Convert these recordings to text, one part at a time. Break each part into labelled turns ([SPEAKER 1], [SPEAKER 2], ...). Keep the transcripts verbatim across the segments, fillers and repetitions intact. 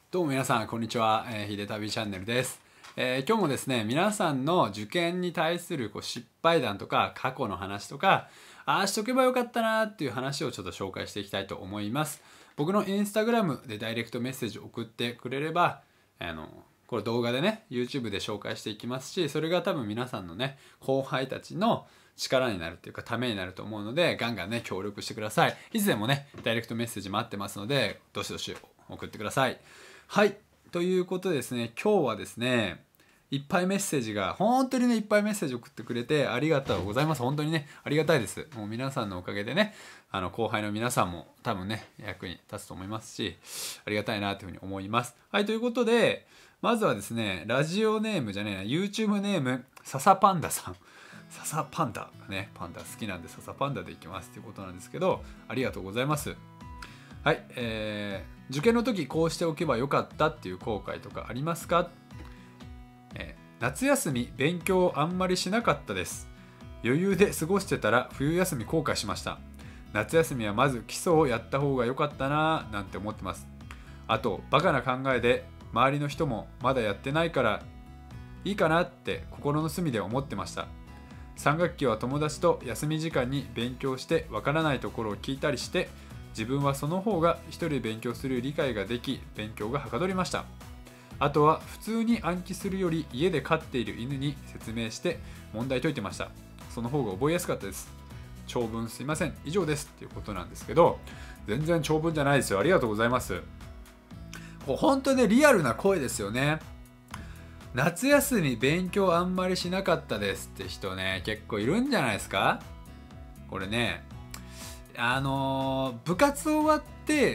[SPEAKER 1] どうも皆さんこんにちは、えー、ひでたびチャンネルです、えー、今日もですね皆さんの受験に対するこう失敗談とか過去の話とかああしとけばよかったなっていう話をちょっと紹介していきたいと思います。僕のインスタグラムでダイレクトメッセージを送ってくれればあのこれ動画でね YouTube で紹介していきますし、それが多分皆さんのね後輩たちの力になるっていうかためになると思うので、ガンガンね協力してください。いつでもねダイレクトメッセージ待ってますので、どしどし送ってください。はい、ということでですね、今日はですねいっぱいメッセージが本当にねいっぱいメッセージ送ってくれてありがとうございます。本当にねありがたいです。もう皆さんのおかげでねあの後輩の皆さんも多分ね役に立つと思いますし、ありがたいなというふうに思います。はい、ということでまずはですね、ラジオネームじゃねえな YouTube ネーム笹パンダさん、笹パンダね、パンダ好きなんで笹パンダでいきますっていうことなんですけど、ありがとうございます。はい、えー、受験の時こうしておけばよかったっていう後悔とかありますか？えー、夏休み勉強あんまりしなかったです。余裕で過ごしてたら冬休み後悔しました。夏休みはまず基礎をやった方が良かったなぁなんて思ってます。あとバカな考えで周りの人もまだやってないからいいかなって心の隅で思ってました。さん学期は友達と休み時間に勉強してわからないところを聞いたりして、自分はその方が一人で勉強する理解ができ勉強がはかどりました。あとは普通に暗記するより家で飼っている犬に説明して問題解いてました。その方が覚えやすかったです。長文すいません、以上ですっていうことなんですけど、全然長文じゃないですよ。ありがとうございます。こう本当にねリアルな声ですよね。夏休み勉強あんまりしなかったですって人ね結構いるんじゃないですか。これねあのー、部活終わって、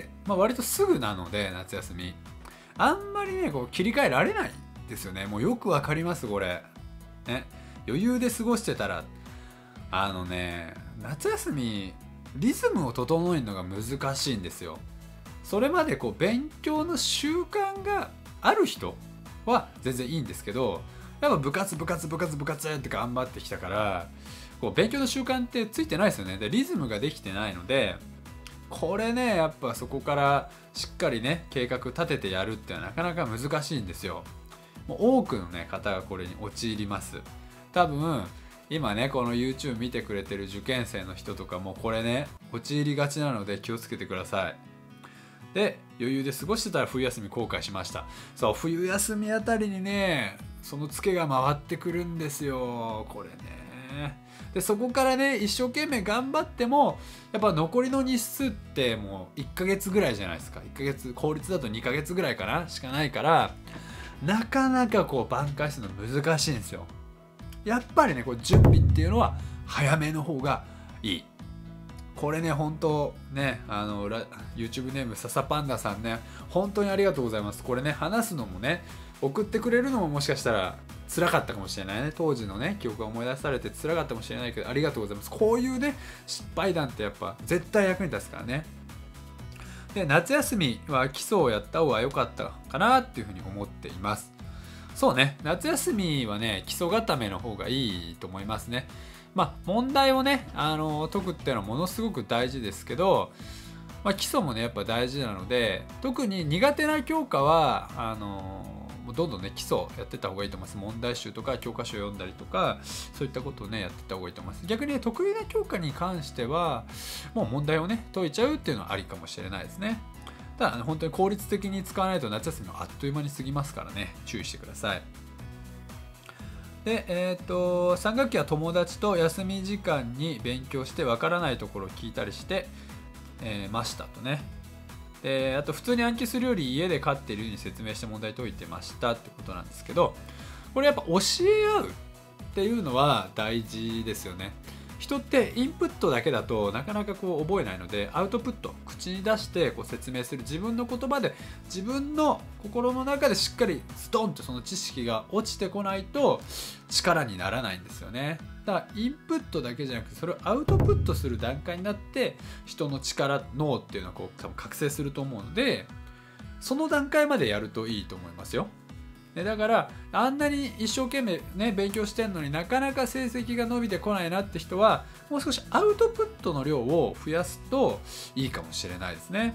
[SPEAKER 1] まあ、割とすぐなので夏休みあんまりねこう切り替えられないですよね。もうよくわかりますこれ、ね、余裕で過ごしてたらあのね夏休みリズムを整えるのが難しいんですよ。それまでこう勉強の習慣がある人は全然いいんですけど、やっぱ部活部活部活部活って頑張ってきたからこう勉強の習慣ってついてないですよね。でリズムができてないので、これねやっぱそこからしっかりね計画立ててやるってのはなかなか難しいんですよ。もう多くのね方がこれに陥ります。多分今ねこの YouTube 見てくれてる受験生の人とかもこれね陥りがちなので気をつけてください。で余裕で過ごしてたら冬休み後悔しました。そう冬休みあたりにねそのツケが回ってくるんですよこれね。でそこからね一生懸命頑張ってもやっぱ残りの日数ってもういっかげつぐらいじゃないですか。いっかげつ公立だとにかげつぐらいかなしかないから、なかなかこう挽回するの難しいんですよ。やっぱりねこう準備っていうのは早めの方がいい。これね本当ねあの YouTube ネーム笹パンダさんね本当にありがとうございます。これね話すのもね送ってくれるのももしかしたら辛かったかもしれないね。当時のね記憶が思い出されて辛かったかもしれないけどありがとうございます。こういうね失敗談ってやっぱ絶対役に立つからね。で夏休みは基礎をやった方が良かったかなっていうふうに思っています。そうね夏休みはね基礎固めの方がいいと思いますね。まあ問題をねあの解くっていうのはものすごく大事ですけど、まあ、基礎もねやっぱ大事なので、特に苦手な教科はあのどんどんね基礎やってった方がいいと思います。問題集とか教科書読んだりとかそういったことをねやってった方がいいと思います。逆に、ね、得意な教科に関してはもう問題をね解いちゃうっていうのはありかもしれないですね。ただ本当に効率的に使わないと夏休みはあっという間に過ぎますからね注意してください。でえー、とさん学期は友達と休み時間に勉強してわからないところを聞いたりして、えー、ましたとね。であと普通に暗記するより家で飼っているように説明して問題解いてましたってことなんですけど、これやっぱ教え合うっていうのは大事ですよね。人ってインプットだけだとなかなかこう覚えないので、アウトプット口に出してこう説明する、自分の言葉で自分の心の中でしっかりストンとその知識が落ちてこないと力にならないんですよね。だからインプットだけじゃなくてそれをアウトプットする段階になって人の力脳っていうのはこう多分覚醒すると思うので、その段階までやるといいと思いますよ。でだからあんなに一生懸命ね勉強してんのになかなか成績が伸びてこないなって人はもう少しアウトプットの量を増やすといいかもしれないですね。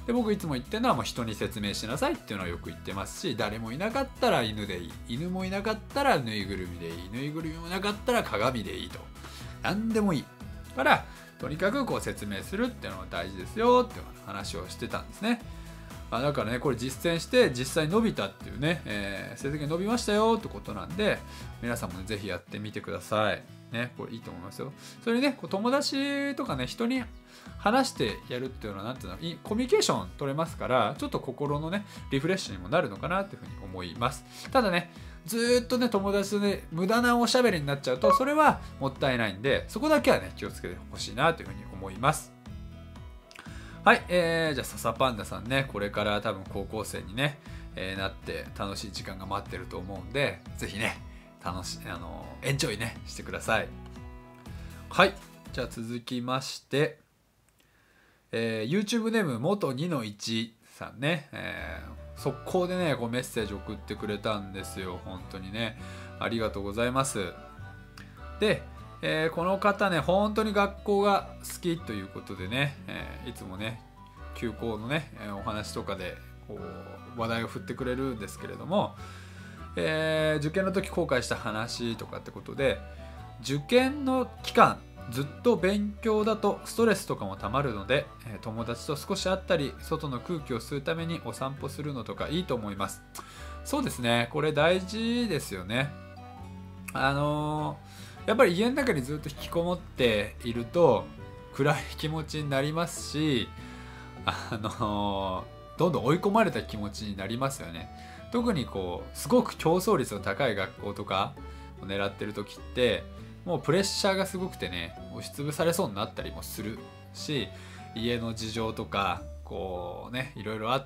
[SPEAKER 1] で僕いつも言ってるのはもう人に説明しなさいっていうのはよく言ってますし、誰もいなかったら犬でいい、犬もいなかったらぬいぐるみでいい、ぬいぐるみもなかったら鏡でいいと、何でもいいからとにかくこう説明するっていうのが大事ですよっていう話をしてたんですね。あだからねこれ実践して実際伸びたっていうね、えー、成績伸びましたよってことなんで、皆さんもねぜひやってみてくださいね。これいいと思いますよ。それにねこう友達とかね人に話してやるっていうのはなんていうのいいコミュニケーション取れますから、ちょっと心のねリフレッシュにもなるのかなっていうふうに思います。ただねずーっとね友達とね無駄なおしゃべりになっちゃうとそれはもったいないんで、そこだけはね気をつけてほしいなというふうに思います。はい、えー、じゃあ笹パンダさんねこれから多分高校生にね、えー、なって楽しい時間が待ってると思うんで、ぜひね楽しあのエンジョイねしてください。はい、じゃあ続きまして、えー、YouTube ネーム元にのいちさんね、えー、速攻でねこうメッセージ送ってくれたんですよ。本当にねありがとうございます。でえー、この方ね本当に学校が好きということでね、えー、いつもね休校のねお話とかでこう話題を振ってくれるんですけれども、えー、受験の時後悔した話とかってことで、受験の期間ずっと勉強だとストレスとかもたまるので、友達と少し会ったり外の空気を吸うためにお散歩するのとかいいと思います。そうですね、これ大事ですよね。あのーやっぱり家の中にずっと引きこもっていると暗い気持ちになりますし、あのー、どんどん追い込まれた気持ちになりますよね。特にこうすごく競争率の高い学校とかを狙ってる時ってもうプレッシャーがすごくてね押しつぶされそうになったりもするし、家の事情とかこうねいろいろあって、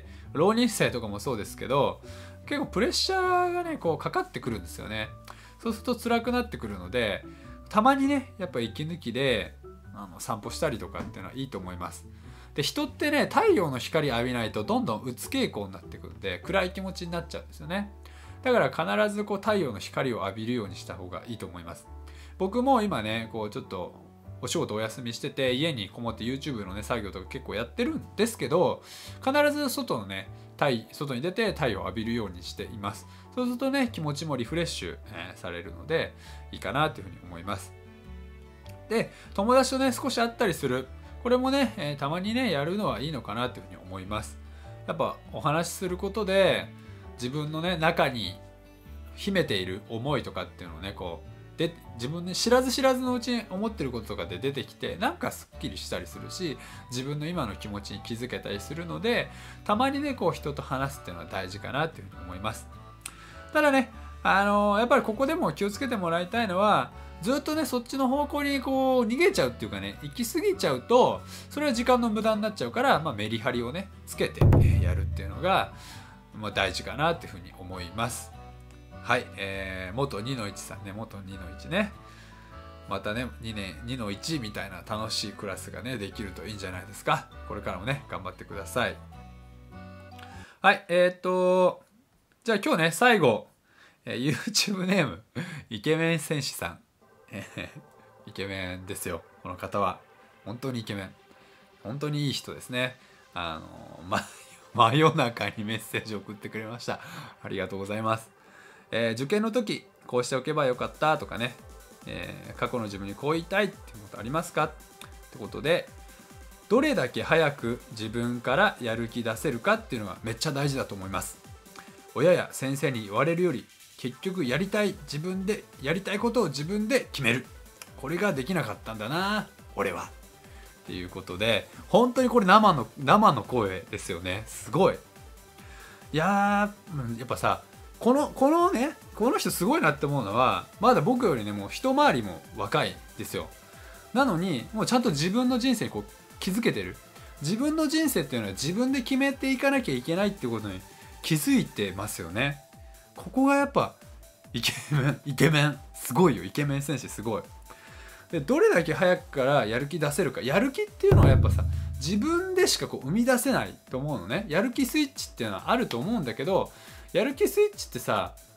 [SPEAKER 1] 浪人生とかもそうですけど結構プレッシャーがねこうかかってくるんですよね。そうすると辛くなってくるので、たまにねやっぱ息抜きであの散歩したりとかっていうのはいいと思います。で人ってね太陽の光浴びないとどんどんうつ傾向になってくるんで暗い気持ちになっちゃうんですよね。だから必ずこう太陽の光を浴びるようにした方がいいと思います。僕も今ねこうちょっとお仕事お休みしてて家にこもって YouTube のね作業とか結構やってるんですけど、必ず外のね外に出て太陽を浴びるようにしています。そうするとね気持ちもリフレッシュ、えー、されるのでいいかなというふうに思います。で友達とね少し会ったりする、これもね、えー、たまにねやるのはいいのかなというふうに思います。やっぱお話しすることで自分のね中に秘めている思いとかっていうのをねこうで自分で知らず知らずのうちに思ってることとかで出てきてなんかすっきりしたりするし、自分の今の気持ちに気づけたりするので、たまにねこう人と話すっていうのは大事かなというふうに思います。ただねあのー、やっぱりここでも気をつけてもらいたいのは、ずっとねそっちの方向にこう逃げちゃうっていうかね行き過ぎちゃうとそれは時間の無駄になっちゃうから、まあ、メリハリをねつけてやるっていうのが、まあ、大事かなというふうに思います。はい、えー、元にのいちさんね、元にのいちね、またねにねんにのいちみたいな楽しいクラスがねできるといいんじゃないですか。これからもね頑張ってください。はい、えー、っとじゃあ今日ね最後、えー、YouTube ネームイケメン戦士さん、えー、イケメンですよこの方は。本当にイケメン、本当にいい人ですね。あのま真夜中にメッセージを送ってくれました。ありがとうございます。えー、受験の時こうしておけばよかったとかね、えー、過去の自分にこう言いたいっていうことありますかってことで、どれだけ早く自分からやる気出せるかっていうのがめっちゃ大事だと思います。親や先生に言われるより結局やりたい自分でやりたいことを自分で決める、これができなかったんだな俺はっていうことで、本当にこれ生の生の声ですよね。すごい。いやーやっぱさこのこのねこの人すごいなって思うのは、まだ僕よりねもう一回りも若いですよ。なのにもうちゃんと自分の人生にこう気づけてる。自分の人生っていうのは自分で決めていかなきゃいけないっていうことに気づいてますよね。ここがやっぱイケメンイケメンすごいよ。イケメン選手すごい。でどれだけ早くからやる気出せるか。やる気っていうのはやっぱさ自分でしかこう生み出せないと思うのね。やる気スイッチっていうのはあると思うんだけど、やる気スイッチってさ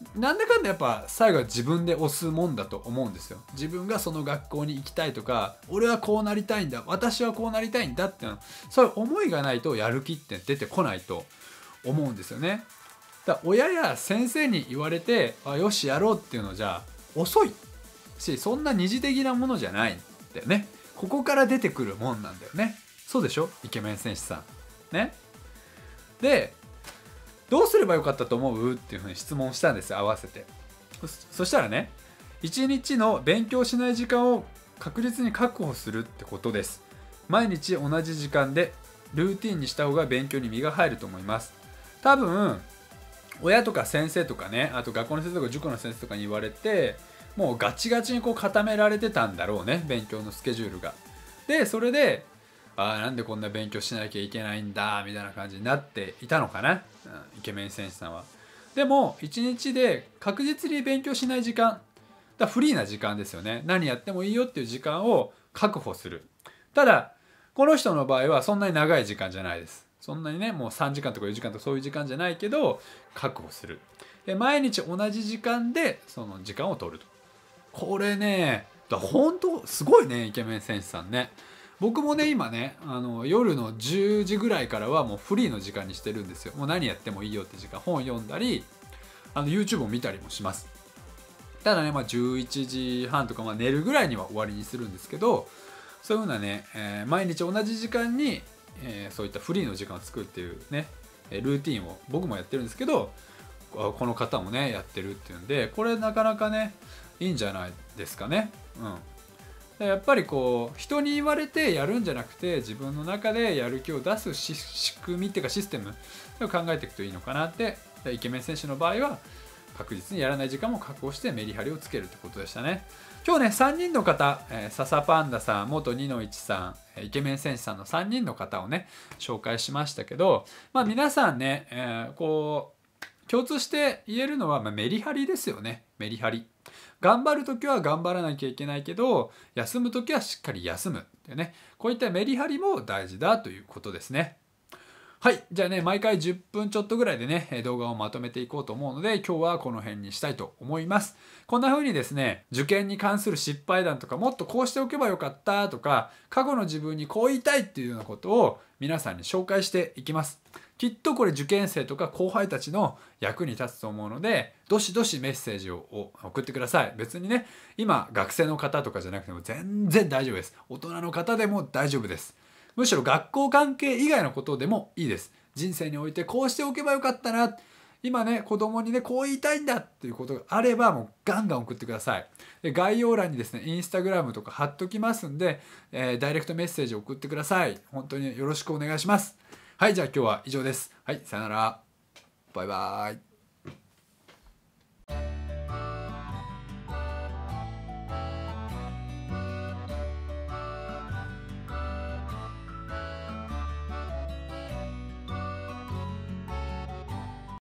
[SPEAKER 1] なんだかんだやっぱ最後は自分で押すもんだと思うんですよ。自分がその学校に行きたいとか、俺はこうなりたいんだ、私はこうなりたいんだっていうの、そういう思いがないとやる気って出てこないと思うんですよね。だから親や先生に言われて、あ、よしやろうっていうのじゃ遅いし、そんな二次的なものじゃないんだよね。ここから出てくるもんなんだよね。そうでしょ、イケメン選手さんね。で、どうすればよかったと思うっていうふうに質問したんですよ、合わせて。 そ, そしたらね、いちにちの勉強しない時間を確実に確保するってことです。毎日同じ時間でルーティンにした方が勉強に身が入ると思います。多分親とか先生とかね、あと学校の先生とか塾の先生とかに言われて、もうガチガチにこう固められてたんだろうね、勉強のスケジュールが。でそれで、あ、なんでこんな勉強しなきゃいけないんだみたいな感じになっていたのかな、うん、イケメン選手さんは。でもいちにちで確実に勉強しない時間だ、フリーな時間ですよね。何やってもいいよっていう時間を確保する。ただこの人の場合はそんなに長い時間じゃないです。そんなにね、もうさんじかんとかよじかんとかそういう時間じゃないけど確保する。で毎日同じ時間でその時間を取ると。これね、だ本当すごいね、イケメン選手さんね。僕もね今ね、あの夜のじゅうじぐらいからはもうフリーの時間にしてるんですよ。もう何やってもいいよって時間、本読んだり、あの YouTube を見たりもします。ただね、まあ、じゅういちじはんとか、まあ寝るぐらいには終わりにするんですけど、そういうふうなね、えー、毎日同じ時間に、えー、そういったフリーの時間を作るっていうねルーティンを僕もやってるんですけど、この方もねやってるっていうんで、これなかなかねいいんじゃないですかね。うん、やっぱりこう人に言われてやるんじゃなくて、自分の中でやる気を出す仕組みっていうかシステムを考えていくといいのかなって。イケメン選手の場合は確実にやらない時間も確保してメリハリをつけるってことでしたね。今日ねさんにんの方、えー、笹パンダさん、元にのいちさん、イケメン選手さんのさんにんの方をね紹介しましたけど、まあ皆さんね、えー、こう共通して言えるのは、まあ、メリハリですよね。メリハリ。頑張るときは頑張らなきゃいけないけど、休むときはしっかり休むっていうね、こういったメリハリも大事だということですね。はい。じゃあね、毎回じゅっぷんちょっとぐらいでね、動画をまとめていこうと思うので、今日はこの辺にしたいと思います。こんな風にですね、受験に関する失敗談とか、もっとこうしておけばよかったとか、過去の自分にこう言いたいっていうようなことを皆さんに紹介していきます。きっとこれ受験生とか後輩たちの役に立つと思うので、どしどしメッセージを送ってください。別にね、今学生の方とかじゃなくても全然大丈夫です。大人の方でも大丈夫です。むしろ学校関係以外のことでもいいです。人生においてこうしておけばよかったな、今ね子供にねこう言いたいんだっていうことがあれば、もうガンガン送ってください。で概要欄にですねインスタグラムとか貼っときますんで、えー、ダイレクトメッセージを送ってください。本当によろしくお願いします。はい、じゃあ今日は以上です。はい、さよなら。バイバーイ。